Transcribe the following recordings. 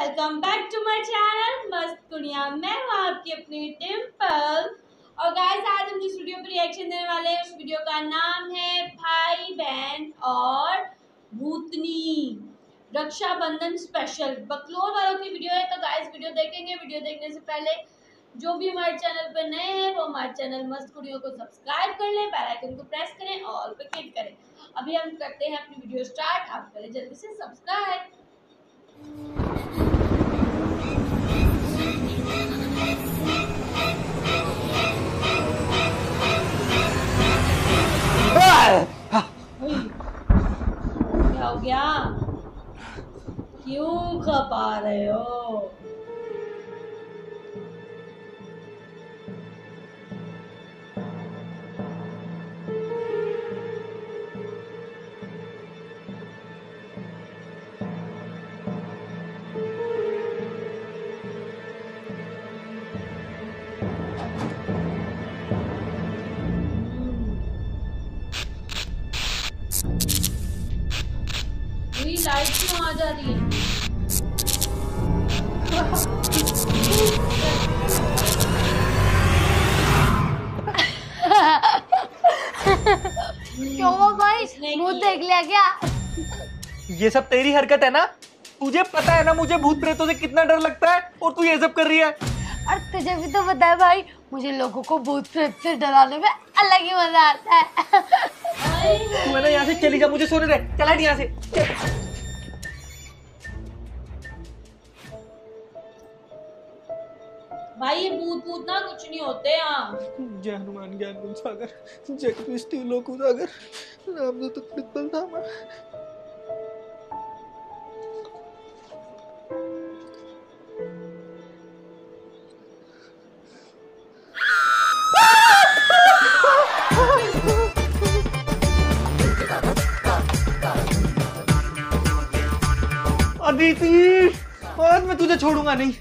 Welcome back to my channel मस्त कुड़िया। मैं हूँ आपकी अपनी डिम्पल। और गाइस आज हम जिस वीडियो पर रिएक्शन देने वाले हैं उस वीडियो का नाम है भाई बहन और भूतनी रक्षाबंधन स्पेशल। बकलोल वालों की वीडियो है, तो गाइस वीडियो देखेंगे। वीडियो देखने से पहले जो भी हमारे चैनल पर नए हैं वो हमारे चैनल मस्त कुड़ियों को सब्सक्राइब कर लें, बेल आइकन को प्रेस करें और ऑल पे क्लिक करें। अभी हम करते हैं अपनी वीडियो स्टार्ट। आप करें जल्दी से सब्सक्राइब। क्या हो गया? क्यों खपा रहे हो? लाइट क्यों आ जा रही है? क्यों हुआ भाई? मुंह देख लिया क्या? ये सब तेरी हरकत है ना? तुझे पता है ना मुझे भूत प्रेतों से कितना डर लगता है और तू ये सब कर रही है। और तुझे भी तो पता है भाई, मुझे लोगों को भूत प्रेत से डराने में अलग ही मजा आता है। तू है ना यहाँ से चली जा, मुझे सोने दे। चला यहाँ से। भाई ये भूत भूत ना कुछ नहीं होते यहाँ। जय हनुमान ज्ञान गुण सागर, जय कृष्ण लोक उजागर, रामदूत कृत धामा। अदिति, आज मैं तुझे छोड़ूंगा नहीं।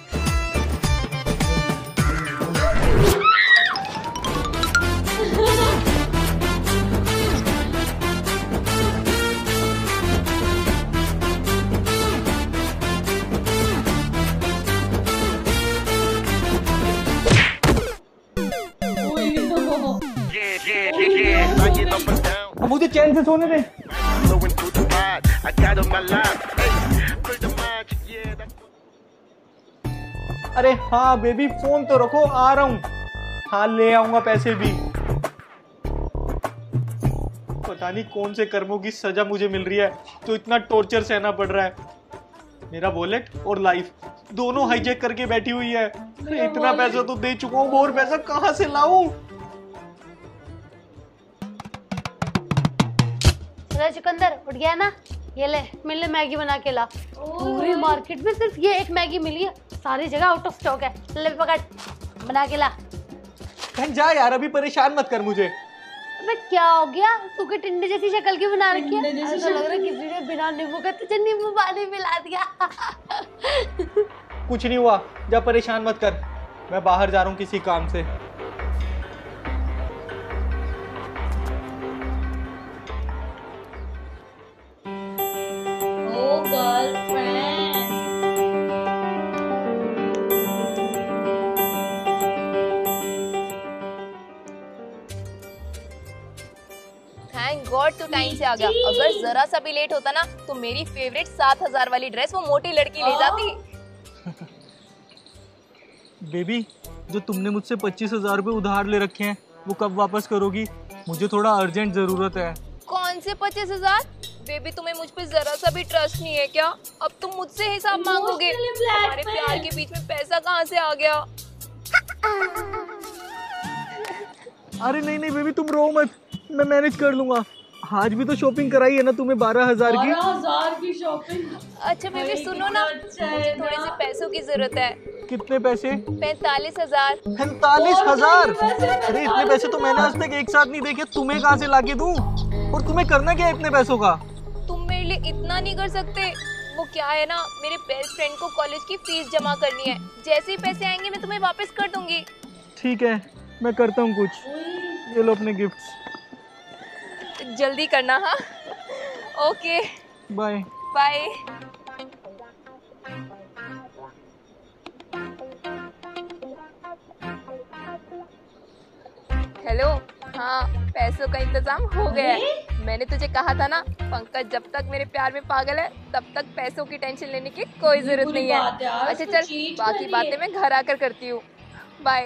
मुझे चैन से सोने दे। अरे हाँ बेबी, फोन तो रखो, आ रहा हूँ। हाँ ले आऊंगा पैसे भी। पता नहीं कौन से कर्मों की सजा मुझे मिल रही है तो इतना टॉर्चर सहना पड़ रहा है। मेरा वॉलेट और लाइफ दोनों हाईजैक करके बैठी हुई है। इतना पैसा तो दे चुका हूँ, और पैसा कहाँ से लाऊं? चुकंदर उठ गया ना? ये ले, मिल मैगी बना के ला। पूरी मार्केट में सिर्फ ये एक मैगी मिली है, सारी जगह आउट ऑफ स्टॉक है। ले पकड़, बना के ला। जा यार, अभी परेशान मत कर मुझे। अबे क्या हो गया? तू के टिंडे जैसी शक्ल की बना रखी है। ऐसा लग रहा है किसी ने बिना नींबू का तुझे नींबू पानी मिला दिया। कुछ नहीं हुआ, जा परेशान मत कर। मैं बाहर जा रहा हूँ किसी काम से। थैंक गॉड तू टाइम से आ गया। अगर जरा सा भी लेट होता ना तो मेरी फेवरेट 7,000 वाली ड्रेस वो मोटी लड़की ले जाती। बेबी, जो तुमने मुझसे 25,000 रुपए उधार ले रखे हैं वो कब वापस करोगी? मुझे थोड़ा अर्जेंट जरूरत है। कौन से 25,000? बेबी तुम्हें मुझ पे जरा सा भी ट्रस्ट नहीं है क्या? अब तुम मुझसे हिसाब मांगोगे? हमारे प्यार के बीच में पैसा कहाँ से आ गया? अरे नहीं नहीं बेबी, तुम रो मत, मैं मैनेज कर लूंगा। आज भी तो शॉपिंग कराई है ना तुम्हें 12,000 की। 12,000 की शॉपिंग? अच्छा बेबी सुनो ना, मुझे थोड़े से पैसों की जरूरत है। कितने पैसे? 45,000। 45,000? अरे इतने पैसे तो मैंने आज तक एक साथ नहीं देखे, तुम्हें कहाँ से लाके दूं? और तुम्हें करना क्या है इतने पैसों का? तुम मेरे लिए इतना नहीं कर सकते? वो क्या है ना, मेरे बेस्ट फ्रेंड को कॉलेज की फीस जमा करनी है। जैसे ही पैसे आएंगे मैं तुम्हें वापस कर दूंगी। ठीक है, मैं करता हूँ कुछ। ये लो अपने गिफ्ट्स। जल्दी करना। हाँ ओके बाय बाय। हेलो। हाँ, पैसों का इंतजाम हो गया है। मैंने तुझे कहा था ना, पंकज जब तक मेरे प्यार में पागल है तब तक पैसों की टेंशन लेने की कोई जरूरत नहीं है। अच्छा चल, बाकी बातें मैं घर आकर करती हूँ। बाय।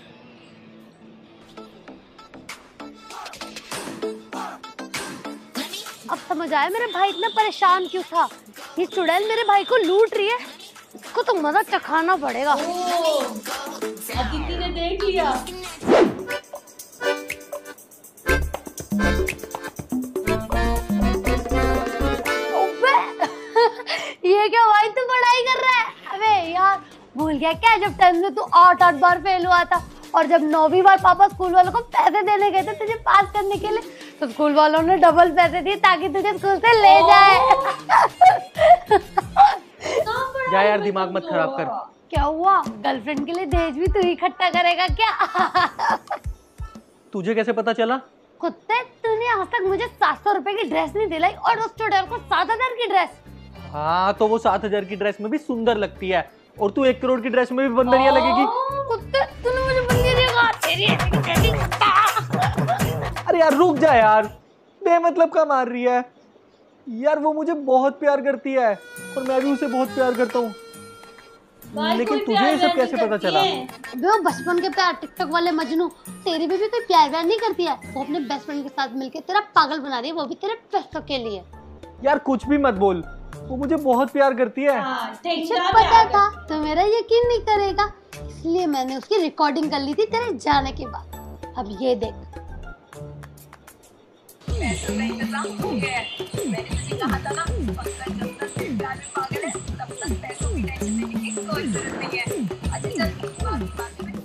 अब समझ आया मेरा भाई इतना परेशान क्यों था। ये चुड़ैल मेरे भाई को लूट रही है, इसको तो मजा चखाना पड़ेगा। अदिति ने देख लिया। ये क्या भाई, तू पढ़ाई कर रहा है? अबे यार, भूल गया क्या जब 10th में तू 8 बार फेल हुआ था, और जब 9वीं बार पापा स्कूल वालों को पैसे देने गए थे तुझे पास करने के लिए, तो स्कूल वालों ने डबल पैसे दिए ताकि तुझे स्कूल से ले जाए। जा यार, दिमाग मत खराब कर। क्या हुआ, गर्लफ्रेंड के लिए दहेज भी तू ही इकट्ठा करेगा क्या? तुझे कैसे पता चला? कुत्ते, तूने आज तक मुझे 700 रुपए की ड्रेस नहीं दिलाई और उस चुड़ैल को 7000 की ड्रेस। हाँ, तो वो 7000 की ड्रेस में भी सुंदर लगती है, और तू 1 करोड़ की ड्रेस में भी बंदरिया लगेगी। कुत्ते, तूने मुझे बंदरिया कहा। अरे यार रुक जा यार, बेमतलब का मार रही है यार। वो मुझे बहुत प्यार करती है और मैं भी उसे बहुत प्यार करता हूँ, लेकिन तुझे ये सब कैसे पता चला? वो बचपन के प्यार टिकटॉक वाले मजनू, तेरी भी कोई प्यार व्यार नहीं करती है। वो अपने बेस्ट फ्रेंड के साथ मिलकर तेरा पागल बना रही है, वो भी तेरे पैसों के लिए। यार कुछ भी मत बोल, वो मुझे बहुत प्यार करती है। मुझे पता था तो मेरा यकीन नहीं करेगा, इसलिए मैंने उसकी रिकॉर्डिंग कर ली थी तेरे जाने के बाद। अब ये देख। पैसों का इंतजाम हो गया है। मैंने तुझे कहा था ना, पंकज जब तक मेरे प्यार में पागल है तब तक पैसों की टेंशन लेने की कोई जरूरत नहीं है। अच्छा चल, बाकी में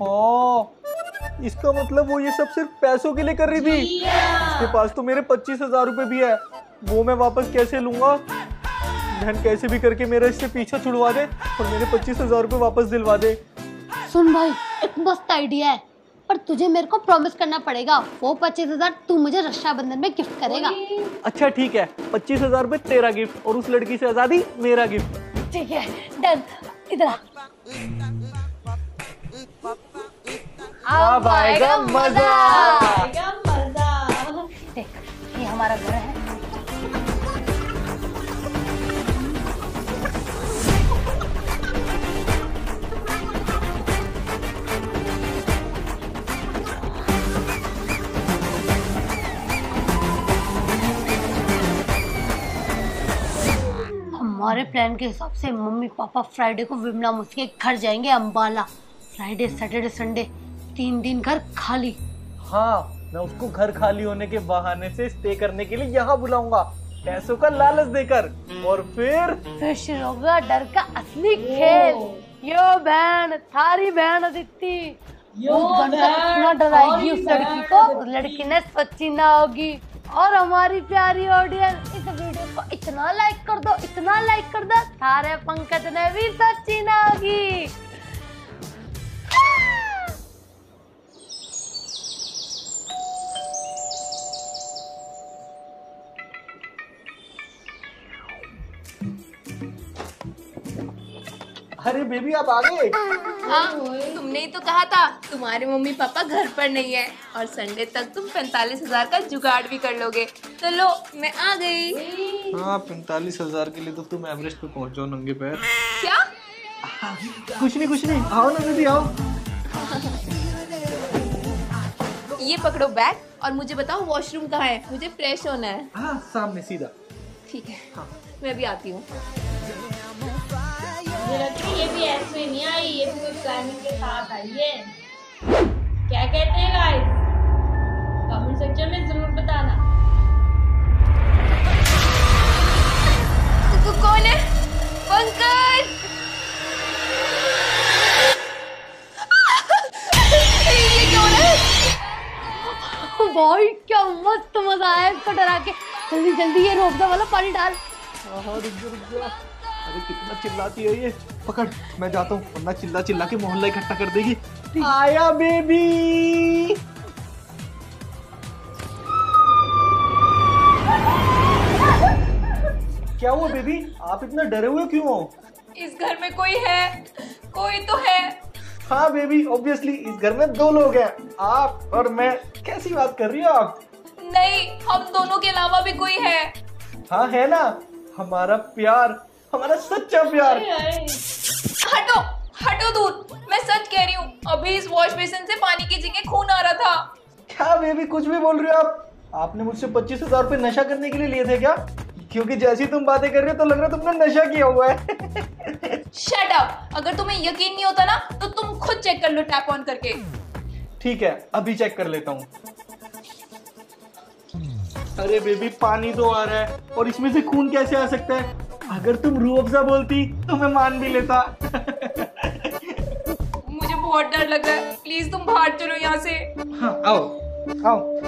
इसका मतलब वो ये सब सिर्फ पैसों के लिए कर रही थी। उसके पास तो मेरे 25,000 रुपए भी है, वो मैं वापस कैसे लूंगा? बहन कैसे भी करके मेरा इससे पीछा छुड़वा दे और मेरे 25,000 रुपए वापस दिलवा दे। सुन भाई, एक मस्त आइडिया है, पर तुझे मेरे को प्रॉमिस करना पड़ेगा, वो 25,000 तू मुझे रक्षाबंधन में गिफ्ट करेगा। अच्छा ठीक है, 25,000 रुपए तेरा गिफ्ट और उस लड़की से आजादी मेरा गिफ्ट। ठीक है, डन। इधर अब आएगा मजा। देख, ये हमारा घर है। हमारे प्लान के हिसाब से मम्मी पापा फ्राइडे को विमला मौसी के घर जाएंगे अंबाला। फ्राइडे सैटरडे संडे 3 दिन घर खाली। हाँ, मैं उसको घर खाली होने के बहाने से स्टे करने के लिए यहाँ बुलाऊंगा, पैसों का लालच देकर, और फिर शुरू होगा डर का असली खेल। यो बहन, थारी बहन अदिति, इतना डराएगी उस लड़की को, उस लड़की ने सच्ची ना होगी। और हमारी प्यारी ऑडियंस, इस वीडियो को इतना लाइक कर दो, इतना लाइक कर दो, सारे पंकज ने भी सच्ची ना होगी। अरे बेबी आप आ गए। हाँ, तुमने ही तो कहा था तुम्हारे मम्मी पापा घर पर नहीं है और संडे तक तुम 45,000 का जुगाड़ भी कर लोगे। तो लो, मैं आ गई। हाँ, 45,000 के लिए तो तुम एवरेस्ट पे पहुंच जाओ नंगे पैर। क्या? कुछ नहीं, आओ ना बेबी आओ। ये पकड़ो बैग और मुझे बताओ वॉशरूम कहाँ है, मुझे फ्रेश होना है। हाँ, सामने सीधा। ठीक है, हाँ। मैं अभी आती हूँ। मुझे लगता है ये भी ऐसे नहीं आई, ये भी कोई प्लानिंग के साथ आई है। क्या कहते हैं गाइस, कमेंट सेक्शन में जरूर बताना। तो कौन है? पंकज! ये क्या हो रहा है? भाई क्या मस्त मजा आया इसको डरा के। जल्दी जल्दी ये रोकदा वाला पानी डाल। हाँ, रुक जा। अरे कितना चिल्लाती है ये। पकड़, मैं जाता हूँ, वरना चिल्ला चिल्ला के मोहल्ला इकट्ठा कर देगी। आया बेबी। क्या हुआ बेबी, आप इतना डरे हुए क्यों हो? इस घर में कोई है, कोई तो है। हाँ बेबी, ऑब्वियसली इस घर में 2 लोग हैं, आप और मैं। कैसी बात कर रही हो आप? नहीं, हम दोनों के अलावा भी कोई है। हाँ है ना, हमारा प्यार, हमारा सच्चा प्यार। हटो हटो दूर, मैं सच कह रही हूँ, अभी इस वॉश बेसिन से पानी की जगह खून आ रहा था। क्या बेबी कुछ भी बोल रही हो आप? आपने मुझसे 25,000 रुपए नशा करने के लिए लिए थे क्या? क्योंकि जैसी तुम बातें कर रही हो तो लग रहा है तुमने नशा किया हुआ है। शट अप, अगर तुम्हें यकीन नहीं होता ना तो तुम खुद चेक कर लो टैप ऑन करके। ठीक है, अभी चेक कर लेता हूँ। अरे बेबी पानी तो आ रहा है, और इसमें से खून कैसे आ सकता है? अगर तुम रूह अफ़ज़ा बोलती तो मैं मान भी लेता। मुझे बहुत डर लग रहा है, प्लीज तुम बाहर चलो यहाँ से। हाँ आओ आओ।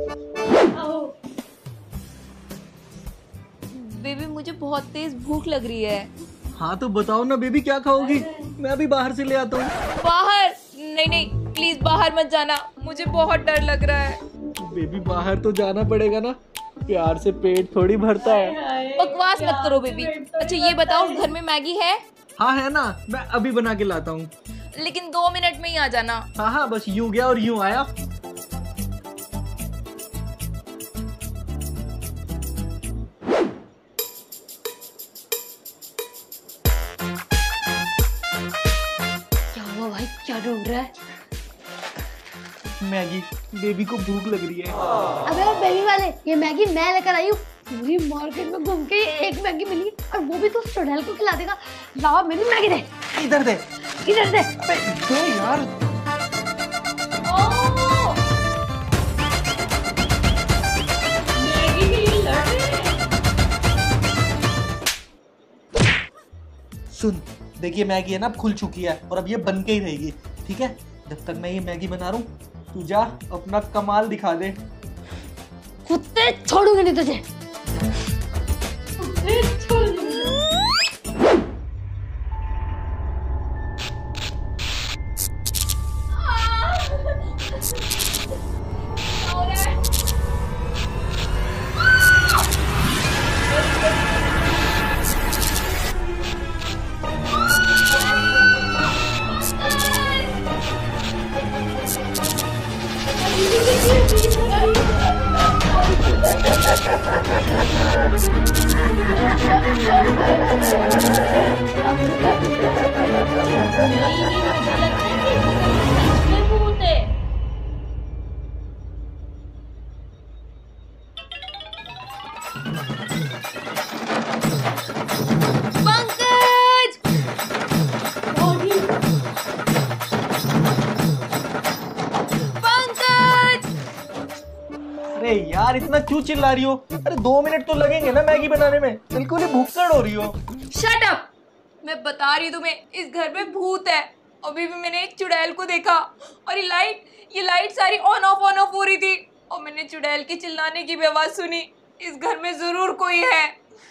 बेबी मुझे बहुत तेज भूख लग रही है। हाँ तो बताओ ना बेबी, क्या खाओगी? मैं अभी बाहर से ले आता हूँ। बाहर? नहीं नहीं, प्लीज बाहर मत जाना, मुझे बहुत डर लग रहा है। बेबी बाहर तो जाना पड़ेगा ना, प्यार से पेट थोड़ी भरता है। बकवास मत करो बेबी। अच्छा ये बताओ, घर में मैगी है? हाँ है ना, मैं अभी बना के लाता हूँ। लेकिन 2 मिनट में ही आ जाना। हाँ हाँ, बस यूं गया और यूं आया। क्या हुआ भाई, क्या ढूंढ रहा है? मैगी, बेबी को भूख लग रही है। अबे बेबी वाले, ये मैगी मैं लेकर आई हूँ। पूरी मार्केट में घूम के ये एक मैगी मिली, और वो भी तू चुड़ैल को खिला देगा। लावा मेरी मैगी दे। इधर दे। इधर दे। अबे दे यार। सुन, देखिए मैगी है ना अब खुल चुकी है, और अब ये बन के ही रहेगी, ठीक है? जब तक मैं ये मैगी बना रहा हूँ तू जा अपना कमाल दिखा दे। कुत्ते छोड़ूंगी नहीं तुझे। अरे यार इतना क्यों चिल्ला रही हो? अरे 2 मिनट तो लगेंगे ना मैगी बनाने में, बिल्कुल ही भूखड़ हो रही हो। Shut up! मैं बता रही हूँ तुम्हें, इस घर में भूत है। अभी भी मैंने एक चुड़ैल को देखा, और ये लाइट सारी ऑन ऑफ हो रही थी, और मैंने चुड़ैल की चिल्लाने की भी आवाज सुनी। इस घर में जरूर कोई है।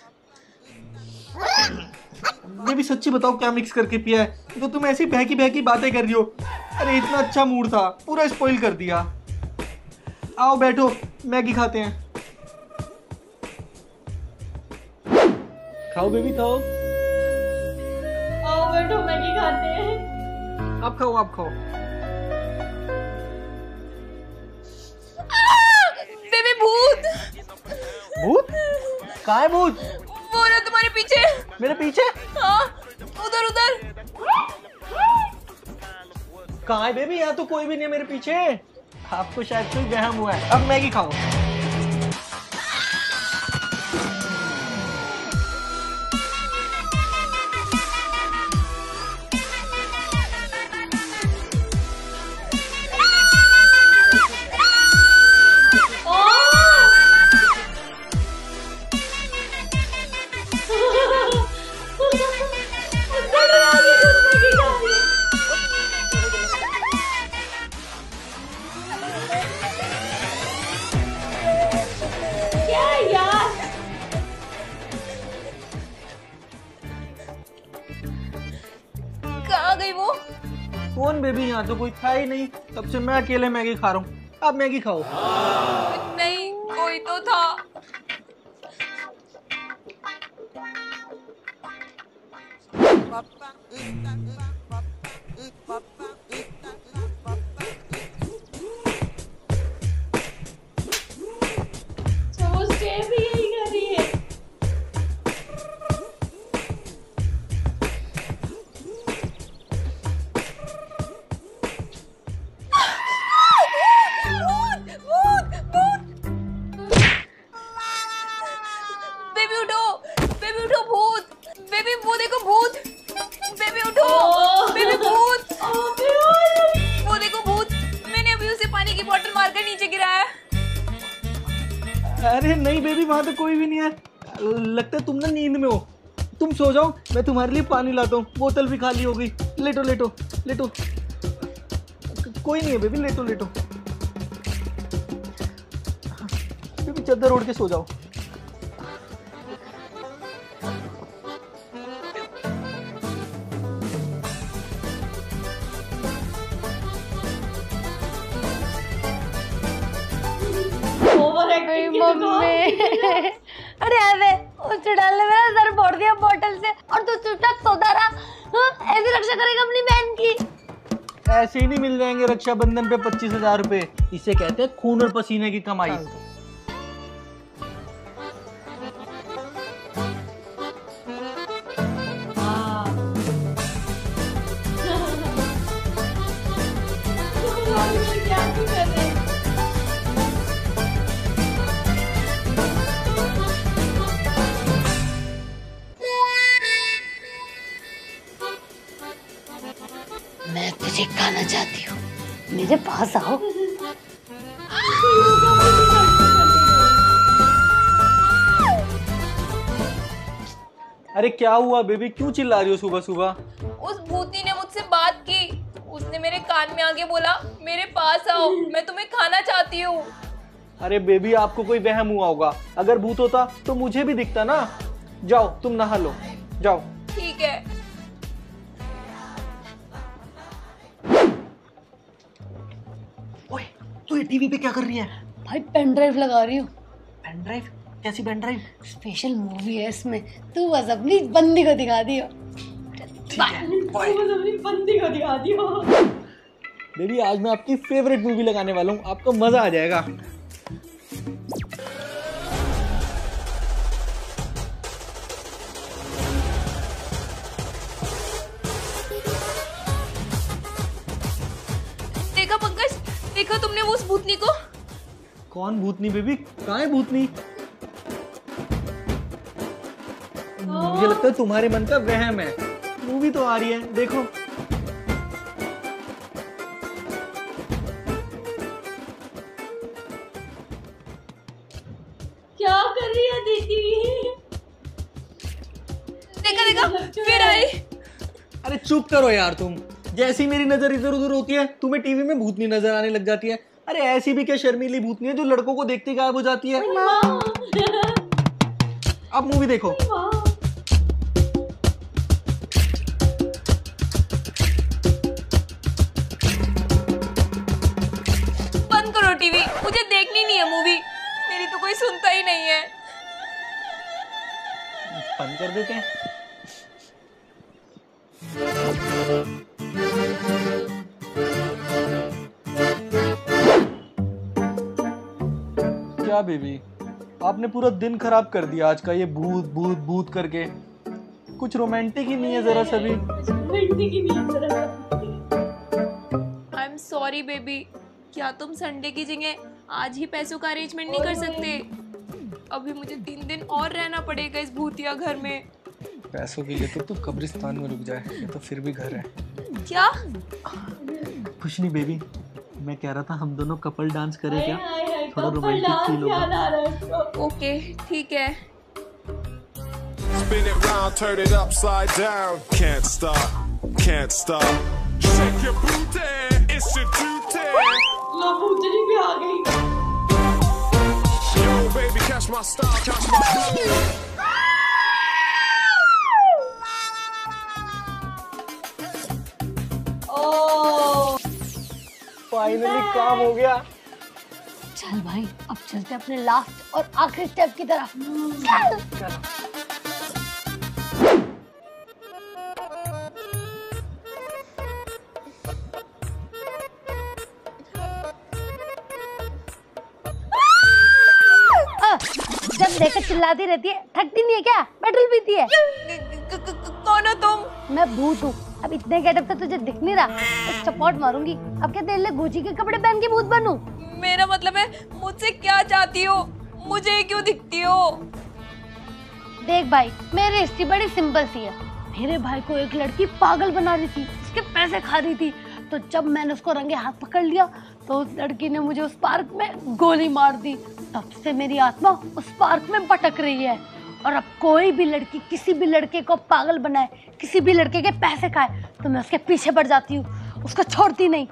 मैं भी सच्ची बताओ क्या मिक्स करके पिया है? तो तुम ऐसी बहकी बहकी बातें कर रही हो। अरे इतना अच्छा मूड था, पूरा स्पॉइल कर दिया। आओ बैठो, मैगी खाते हैं। खाओ बेबी खाओ। आओ बैठो मैगी खाते हैं। आप खाओ आप खाओ। बेबी भूत! भूत? कहाँ है भूत? वो रहा तुम्हारे पीछे। मेरे पीछे? हाँ, उधर उधर। कहाँ है बेबी? यहाँ तो कोई भी नहीं है मेरे पीछे। आपको शायद कोई वहम हुआ है। अब मैगी खाओ। कहाँ गई वो? कौन बेबी? यहाँ तो कोई था ही नहीं, तब से मैं अकेले मैगी खा रहा हूँ। आप मैगी खाओ। नहीं, कोई तो था। Papa, बेबी वहाँ तो कोई भी नहीं है, लगता है तुम ना नींद में हो। तुम सो जाओ, मैं तुम्हारे लिए पानी लाता हूँ, बोतल भी खाली हो गई। लेटो लेटो लेटो, कोई नहीं है बेबी, लेटो लेटो। बेबी चादर ओढ़ के सो जाओ। मम्मी अरे अरे उस चुड़ैल ने मेरा सर फोड़ दिया बोतल से और तू चुपचाप सोता रहा। ऐसी रक्षा करेगा अपनी बहन की? ऐसे ही नहीं मिल जाएंगे रक्षाबंधन पे 25,000 रुपए। इसे कहते हैं खून और पसीने की कमाई। मैं तुझे खाना चाहती हूँ, मेरे पास आओ। अरे क्या हुआ बेबी, क्यों चिल्ला रही हो सुबह सुबह? उस भूतनी ने मुझसे बात की, उसने मेरे कान में आके बोला मेरे पास आओ, मैं तुम्हें खाना चाहती हूँ। अरे बेबी आपको कोई वहम हुआ होगा, अगर भूत होता तो मुझे भी दिखता ना। जाओ तुम नहा लो, जाओ। ठीक है। ओए तू ये टीवी पे क्या कर रही है? भाई पेन ड्राइव लगा रही हूँ। Pen drive? कैसी पेन ड्राइव? स्पेशल मूवी है इसमें, तू बस अपनी बंदी को दिखा दियो। बंदी को दिखा दियो। बेबी आज मैं आपकी फेवरेट मूवी लगाने वाला हूँ, आपको मजा आ जाएगा। देखा पंकज, देखा तुमने वो उस भूतनी को? कौन भूतनी बेबी, कहाँ है भूतनी? मुझे लगता है तुम्हारे मन का वहम है। मूवी तो आ रही है, देखो। क्या कर रही है दीदी? देखा देखा फिर आई। अरे चुप करो यार तुम। जैसी मेरी नजर इधर उधर होती है तुम्हें टीवी में भूतनी नजर आने लग जाती है। अरे ऐसी भी क्या शर्मीली भूतनी है जो लड़कों को देखते गायब हो जाती है। अब मूवी देखो। बंद करो टीवी, मुझे देखनी नहीं है मूवी। मेरी तो कोई सुनता ही नहीं है। बंद कर देते हैं। क्या बेबी, आपने पूरा दिन खराब कर दिया आज का ये भूत भूत भूत करके। कुछ रोमांटिक ही नहीं है जरा सा भी। आई एम सॉरी बेबी, क्या तुम संडे की जगह आज ही पैसों का अरेंजमेंट नहीं कर सकते? अभी मुझे 3 दिन और रहना पड़ेगा इस भूतिया घर में। पैसों के लिए तो तू कब्रिस्तान में रुक जाए, ये तो फिर भी घर है। क्या? कुछ नहीं बेबी, मैं कह रहा था हम दोनों कपल डांस करें क्या? थोड़ा रोमांटिक फील होगा। ओके ठीक है। Spin it round, turn it upside down. Can't stop, can't stop. Shake your booty, it's your duty. लो भूतनी भी आ गई। Yo baby, catch my style, catch my flow. Finally काम हो गया। चल भाई अब चलते अपने लास्ट और आखिरी स्टेप की तरफ। चल। जब देखकर चिल्लाती रहती है, थकती नहीं है क्या? पेट्रोल पीती है? कौन हो तुम? मैं भूत हूँ। अब इतने गेटअप से तुझे दिख नहीं रहा, एक चपॉट मारूंगी। अब क्या तेरे लिए गुची के कपड़े पहन के भूत बनूं? मेरा मतलब है मुझसे क्या चाहती हो? मुझे क्यों दिखती हो? देख भाई, मेरी हिस्ट्री बड़ी सिंपल सी है। मेरे भाई को एक लड़की पागल बना रही थी, उसके पैसे खा रही थी। तो जब मैंने उसको रंगे हाथ पकड़ लिया तो उस लड़की ने मुझे उस पार्क में गोली मार दी। तब से मेरी आत्मा उस पार्क में भटक रही है। और अब कोई भी लड़की किसी भी लड़के को पागल बनाए, किसी भी लड़के के पैसे खाए, तो मैं उसके पीछे पड़ जाती हूँ, उसको छोड़ती नहीं।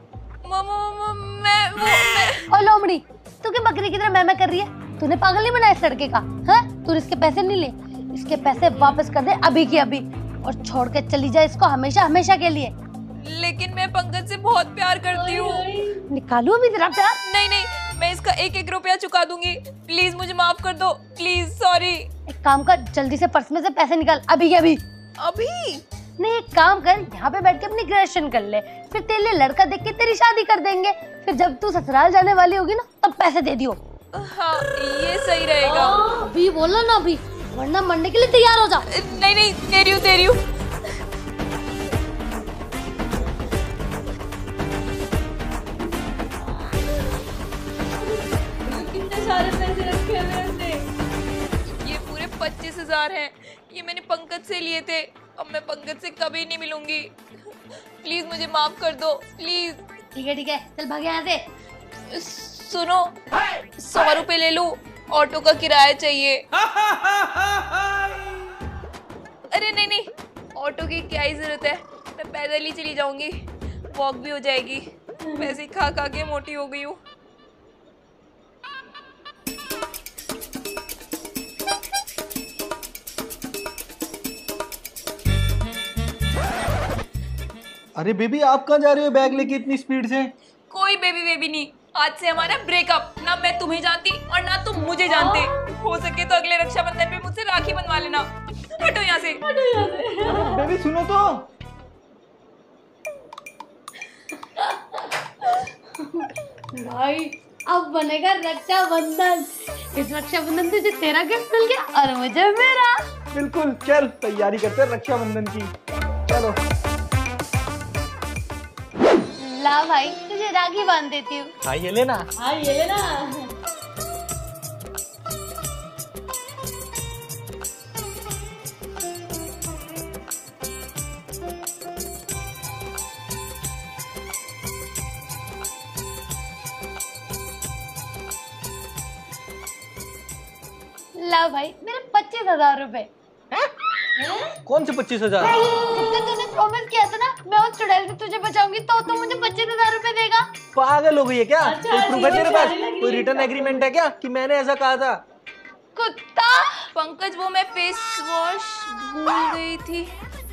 ओ लोमड़ी, तू क्या बकरी की तरह मैं कर रही है? तूने पागल नहीं बनाया इस लड़के का? हाँ, तू इसके पैसे नहीं ले, इसके पैसे वापस कर दे अभी की अभी, और छोड़ के चली जाए इसको हमेशा हमेशा के लिए। लेकिन मैं पंकज से बहुत प्यार करती हूँ। निकालू अभी तेरा प्यार? नहीं नहीं, मैं इसका 1-1 रुपया चुका दूंगी। प्लीज मुझे माफ कर दो, प्लीज। सॉरी। एक काम कर, जल्दी से पर्स में से पैसे निकाल अभी के अभी। अभी नहीं, एक काम कर, यहाँ पे बैठ के अपनी ग्रेजुएशन कर ले, फिर तेरे लिए लड़का देख के तेरी शादी कर देंगे। फिर जब तू ससुराल जाने वाली होगी ना, तब पैसे दे दियो। हाँ, ये सही रहेगा। अभी बोला ना, अभी, वरना मरने के लिए तैयार हो जा। नहीं नहीं, दे रही हूँ। कितने सारे पैसे रखे हुए उसने। ये पूरे 25,000 हैं। ये मैंने पंकज से लिए थे। अब मैं पंकज से कभी नहीं मिलूंगी। प्लीज मुझे माफ कर दो, प्लीज। ठीक है, चल भाग यहाँ से। सुनो, 100 रुपए ले लूं, ऑटो का किराया चाहिए। अरे नहीं नहीं, ऑटो की क्या ही जरूरत है, मैं पैदल ही चली जाऊंगी, वॉक भी हो जाएगी। वैसे ही खा खा के मोटी हो गई हूँ। अरे बेबी, आप कहाँ जा रहे हो बैग लेके इतनी स्पीड से? कोई बेबी नहीं, आज से हमारा ब्रेकअप। ना मैं तुम्हें जानती और ना तुम मुझे जानते। हो सके तो अगले रक्षाबंधन पे मुझसे राखी बनवा लेना। हटो यहाँ से। बेबी सुनो तो। भाई, अब बनेगा रक्षाबंधन। इस रक्षाबंधन तुझे तेरा गिफ्ट मिल गया और मुझे मेरा। बिल्कुल, चल तैयारी करते हैं रक्षाबंधन की। चलो। ला भाई, तुझे राखी बांध देती हूँ। हाँ, ये लेना। हाँ, ये लेना। ला भाई, मेरे 25,000 रुपए। कौन से 25,000? जितना तूने प्रॉमिस किया था ना, मैं उस चुड़ैल से तुझे बचाऊंगी, तो तू मुझे 25,000 रुपए देगा। पागल हो गई है क्या? अच्छा, कोई प्रूफ है तेरे पास? लग रही कोई है रिटर्न एग्रीमेंट है क्या कि मैंने ऐसा कहा था? कुत्ता। पंकज, वो मैं फेस वॉश भूल गई थी।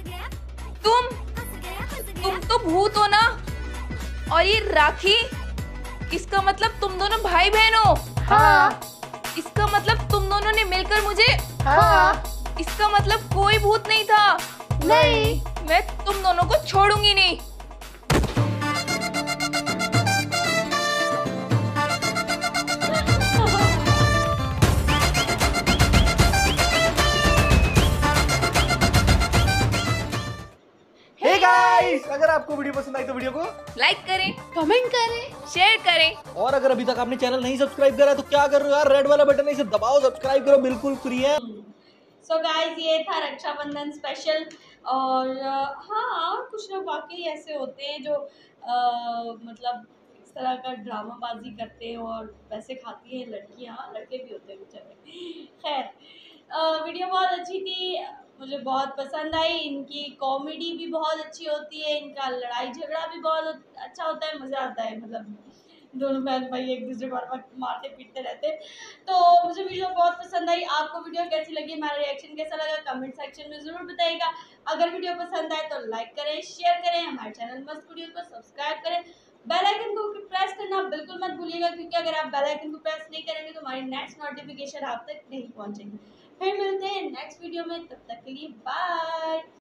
तुम तो भूत हो ना। और ये राखी, इसका मतलब तुम दोनों भाई बहन हो। हाँ। इसका मतलब तुम दोनों ने मिलकर मुझे। हाँ। इसका मतलब कोई भूत नहीं था। नहीं। मैं तुम दोनों को छोड़ूंगी नहीं। हे गाइस, अगर आपको वीडियो पसंद आई तो वीडियो को लाइक करें, कमेंट करें, शेयर करें। और अगर अभी तक आपने चैनल नहीं सब्सक्राइब करा तो क्या कर रहे हो यार? रेड वाला बटन है, इसे दबाओ, सब्सक्राइब करो, बिल्कुल फ्री है। सो गाइस, ये था रक्षाबंधन स्पेशल। और हाँ, कुछ लोग वाकई ऐसे होते हैं जो मतलब इस तरह का ड्रामाबाजी करते हैं और पैसे खाती हैं लड़कियाँ, लड़के भी होते हैं बेचारे। खैर, वीडियो बहुत अच्छी थी, मुझे बहुत पसंद आई। इनकी कॉमेडी भी बहुत अच्छी होती है, इनका लड़ाई झगड़ा भी बहुत अच्छा होता है, मज़ा आता है। मतलब दोनों बहन भाई एक दूसरे पर मारते पीटते रहते हैं। तो मुझे वीडियो बहुत पसंद आई। आपको वीडियो कैसी लगी, हमारा रिएक्शन कैसा लगा, कमेंट सेक्शन में ज़रूर बताइएगा। अगर वीडियो पसंद आए तो लाइक करें, शेयर करें, हमारे चैनल मस्त वीडियो को सब्सक्राइब करें, बेल आइकन को प्रेस करना बिल्कुल मत भूलिएगा, क्योंकि अगर आप बेल आइकन को प्रेस नहीं करेंगे तो हमारी नेक्स्ट नोटिफिकेशन आप तक नहीं पहुँचेगी। फिर मिलते हैं नेक्स्ट वीडियो में, तब तक के लिए बाय।